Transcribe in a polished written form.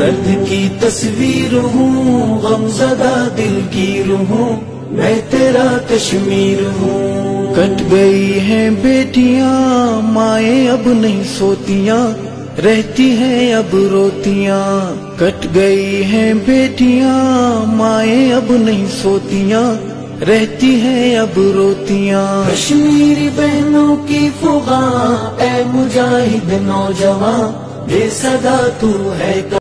दर्द की तस्वीर हूँ, गमज़दा दिल की रूह हूँ, मैं तेरा कश्मीर हूँ। कट गई हैं बेटियां माए अब नहीं सोतियां, रहती हैं अब रोतियां। कट गई हैं बेटियां माए अब नहीं सोतियां, रहती हैं अब रोतियां। कश्मीरी बहनों की फुगा, ऐ मुजाहिद नौजवान, बेसदा तू है।